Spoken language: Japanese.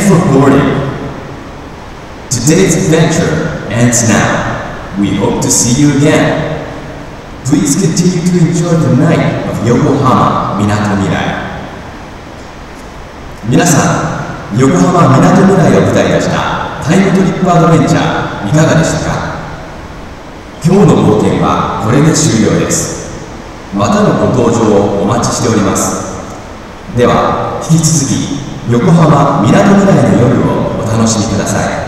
for boarding. Today's adventure ends now. We hope to see you again. Please continue to enjoy the night of Yokohama みなとみらい。皆さん、横浜みなとみらいを舞台としたタイムトリップアドベンチャーいかがでしたか？今日の冒険はこれで終了です。またのご登場をお待ちしております。では引き続き横浜みなとみらいの夜をお楽しみください。